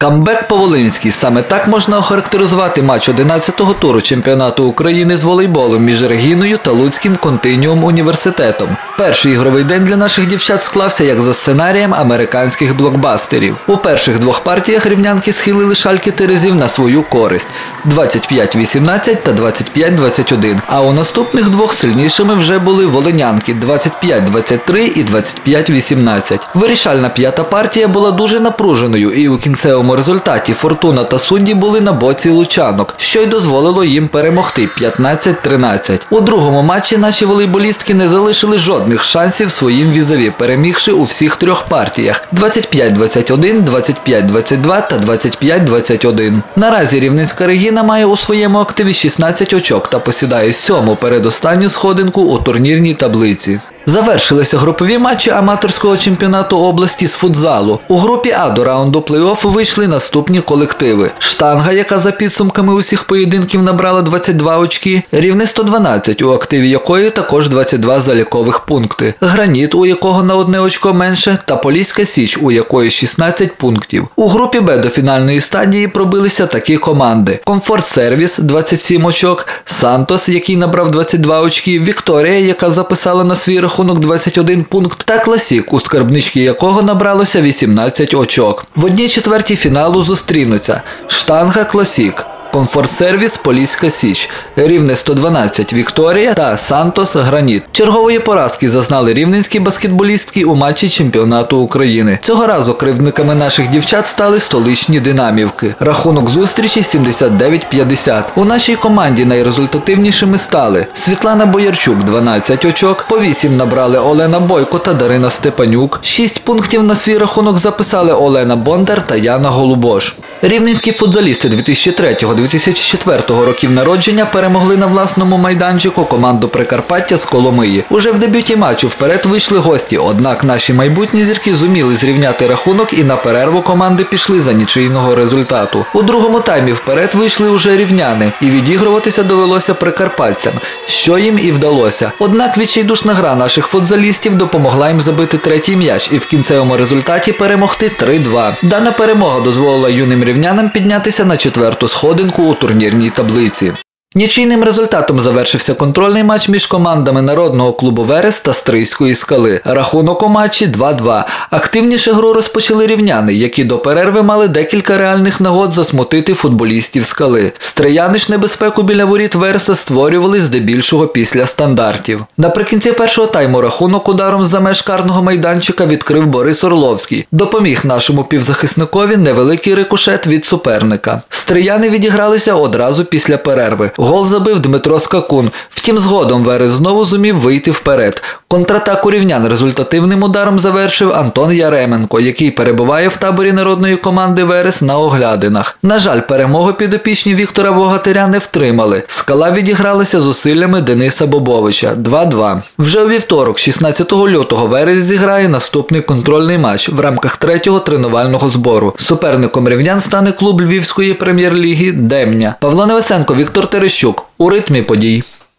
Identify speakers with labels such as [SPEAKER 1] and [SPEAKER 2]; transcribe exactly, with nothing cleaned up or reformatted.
[SPEAKER 1] Камбек по-волинськи – саме так можна охарактеризувати матч одинадцятого туру чемпіонату України з волейболу між Регіною та Луцьким Континіум університетом. Перший ігровий день для наших дівчат склався як за сценарієм американських блокбастерів. У перших двох партіях рівнянки схилили шальки терезів на свою користь – двадцять п'ять вісімнадцять та двадцять п'ять двадцять один. А у наступних двох сильнішими вже були волинянки – двадцять п'ять двадцять три і двадцять п'ять вісімнадцять. Вирішальна п'ята партія була дуже напруженою і у кінцевому В результаті Фортуна та судді були на боці лучанок, що й дозволило їм перемогти п'ятнадцять тринадцять. У другому матчі наші волейболістки не залишили жодних шансів своїм візаві, перемігши у всіх трьох партіях – двадцять п'ять двадцять один, двадцять п'ять двадцять два та двадцять п'ять двадцять один. Наразі рівненська Регіна має у своєму активі шістнадцять очок та посідає сьому передостанню сходинку у турнірній таблиці. Завершилися групові матчі аматорського чемпіонату області з футзалу. У групі А до раунду плей-оффу вийшли наступні колективи. Штанга, яка за підсумками усіх поєдинків набрала двадцять два очки, Рівне сто дванадцять, у активі якої також двадцять два залікових пункти, Граніт, у якого на одне очко менше, та Поліська Січ, у якої шістнадцять пунктів. У групі Б до фінальної стадії пробилися такі команди: Комфорт Сервіс – двадцять сім очок, Сантос, який набрав двадцять два очки, Вікторія, яка записала на свій рахунок двадцять один пункт, та Класік, у скарбничці якого набралося вісімнадцять очок. В одній четвертій фіналу зустрінуться Штанга, Класік, Комфорт-сервіс, Поліська Січ, Рівне сто дванадцять, Вікторія та Сантос, Граніт. Чергової поразки зазнали рівненські баскетболістки у матчі чемпіонату України. Цього разу кривдниками наших дівчат стали столичні Динамівки. Рахунок зустрічі сімдесят дев'ять п'ятдесят. У нашій команді найрезультативнішими стали Світлана Боярчук – дванадцять очок, по вісім набрали Олена Бойко та Дарина Степанюк, шість пунктів на свій рахунок записали Олена Бондар та Яна Голубош. Рівненські футзалісти дві тисячі третього - дві тисячі четвертого років народження перемогли на власному майданчику команду Прикарпаття з Коломиї. Уже в дебюті матчу вперед вийшли гості, однак наші майбутні зірки зуміли зрівняти рахунок і на перерву команди пішли за нічийного результату. У другому таймі вперед вийшли уже рівняни, і відігруватися довелося прикарпатцям, що їм і вдалося. Однак відчайдушна гра наших футзалістів допомогла їм забити третій м'яч і в кінцевому результаті перемогти три два. Дана перемога дозволила юним рівнянам піднятися на четверту сходинку у турнірній таблиці. Нічийним результатом завершився контрольний матч між командами Народного клубу «Верес» та Стрийської скали. Рахунок у матчі два два. Активніше гру розпочали рівняни, які до перерви мали декілька реальних нагод засмутити футболістів скали. Стрияни ж небезпеку біля воріт «Вереса» створювали здебільшого після стандартів. Наприкінці першого тайму рахунок ударом за меж карного майданчика відкрив Борис Орловський. Допоміг нашому півзахисникові невеликий рикошет від суперника. Стрияни відігралися одразу після перерви. Гол забив Дмитро Скакун. Втім, згодом Верес знову зумів вийти вперед. Контратаку рівнян результативним ударом завершив Антон Яременко, який перебуває в таборі народної команди «Верес» на оглядинах. На жаль, перемогу підопічні Віктора Богатиря не втримали. Скала відігралася зусиллями Дениса Бобовича – два два. Вже у вівторок, шістнадцятого лютого, «Верес» зіграє наступний контрольний матч в рамках третього тренувального збору. Суперником рівнян стане клуб Львівської прем'єр-ліги «Демня». Павло Невесенко, Віктор Терещук. У ритмі подій.